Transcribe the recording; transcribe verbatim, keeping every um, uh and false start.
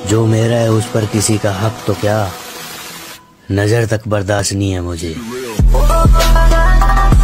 जो मेरा है उस पर किसी का हक तो क्या, नजर तक बर्दाश्त नहीं है मुझे।